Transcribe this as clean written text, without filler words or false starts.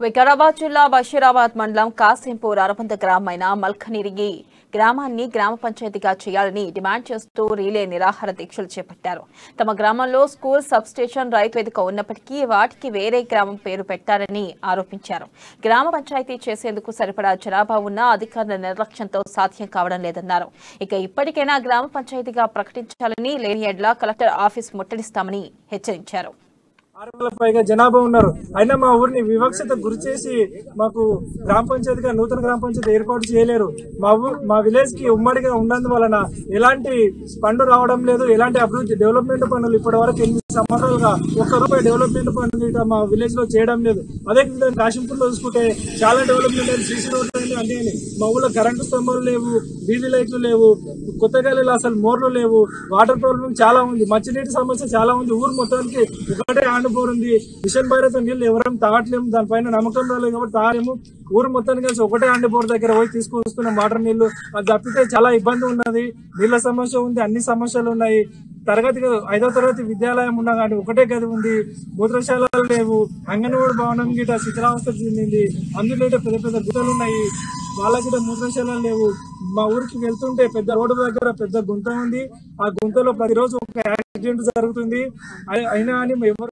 వికారాబాద్ జిల్లా బషీరాబాద్ మండలం కాసింపూర్ అరవంత గ్రామమైన మల్కనిరిగి గ్రామాన్ని గ్రామ పంచాయతీగా చేయాలని డిమాండ్ చేస్తూ రీలే నిరాహార దీక్షలు చేపట్టారు. తమ గ్రామంలో స్కూల్ సబ్స్టేషన్ రైతు వేదిక ఉన్నప్పటికీ వాటికి వేరే గ్రామం పేరు పెట్టారని ఆరోపించారు. గ్రామ పంచాయతీ చేసేందుకు సరిపడా జనాభా ఉన్న అధికారుల నిర్లక్ష్యంతో సాధ్యం కావడం లేదన్నారు. ఇక ఇప్పటికైనా గ్రామ పంచాయతీగా ప్రకటించాలని, లేని యెడల కలెక్టర్ ఆఫీస్ ముట్టడిస్తామని హెచ్చరించారు. 600 పైగా జనాభా ఉన్నారు. అయినా మా ఊరిని వివక్షత గురి చేసి మాకు గ్రామ పంచాయతీగా నూతన గ్రామ పంచాయతీ ఏర్పాటు చేయలేరు. మా విలేజ్ కి ఉమ్మడిగా ఉన్నందువలన ఎలాంటి ఫండ్ రావడం లేదు, ఎలాంటి అభివృద్ధి డెవలప్మెంట్ పనులు ఇప్పటి వరకు 8 సంవత్సరాలుగా ₹1 డెవలప్మెంట్ పనులు మా విలేజ్ లో చేయడం లేదు. అదే కాశింపూర్లో చూసుకుంటే చాలా డెవలప్మెంట్ అయింది. సీసీ రోడ్లు అంటే మా ఊళ్ళో కరెంటు స్తంభాలు లేవు, వీధి లైట్లు లేవు, కొత్తగా అసలు మోర్లు లేవు, వాటర్ ప్రాబ్లం చాలా ఉంది, మంచినీటి సమస్య చాలా ఉంది. ఊరు మొత్తానికి ఒకటే ఉంది. మిషన్ భైరత నీళ్ళు ఎవరైనా తాగట్లేము, దానిపైన నమ్మకం రాలేదు కాబట్టి తాగలేము. ఊరు మొత్తానికి కలిసి ఒకటే బోర్ దగ్గర పోయి తీసుకొస్తున్నాం వాటర్ నీళ్లు. అది తప్పితే చాలా ఇబ్బంది ఉన్నది, నీళ్ల సమస్య ఉంది, అన్ని సమస్యలు ఉన్నాయి. 5వ తరగతి విద్యాలయం ఉన్నా కానీ ఒకటే గది ఉంది, మూత్రశాలలు లేవు, అంగన్వాడి భవనం గిట శిథిలావస్థ చెందింది, అందులో పెద్ద పెద్ద గుంతలు ఉన్నాయి, వాళ్ళకి మూత్రశాలలు లేవు. మా ఊరికి వెళ్తుంటే పెద్ద రోడ్డు దగ్గర పెద్ద గుంత ఉంది, ఆ గుంతలో ప్రతిరోజు ఒక యాక్సిడెంట్ జరుగుతుంది. అయినా అని ఎవరు